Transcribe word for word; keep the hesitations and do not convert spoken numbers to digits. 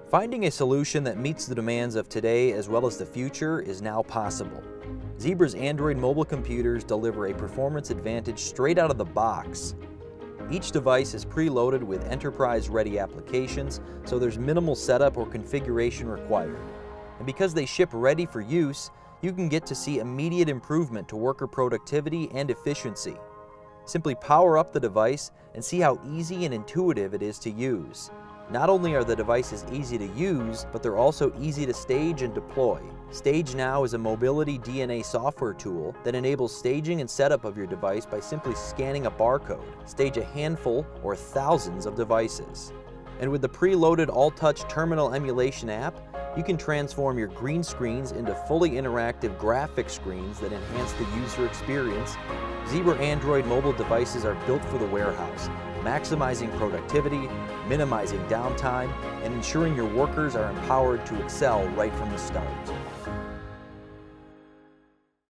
Finding a solution that meets the demands of today as well as the future is now possible. Zebra's Android mobile computers deliver a performance advantage straight out of the box. Each device is preloaded with enterprise-ready applications, so there's minimal setup or configuration required. And because they ship ready for use, you can get to see immediate improvement to worker productivity and efficiency. Simply power up the device and see how easy and intuitive it is to use. Not only are the devices easy to use, but they're also easy to stage and deploy. Stage Now is a mobility D N A software tool that enables staging and setup of your device by simply scanning a barcode. Stage a handful or thousands of devices. And with the preloaded all-touch terminal emulation app, you can transform your green screens into fully interactive graphic screens that enhance the user experience. Zebra Android mobile devices are built for the warehouse, maximizing productivity, minimizing downtime, and ensuring your workers are empowered to excel right from the start.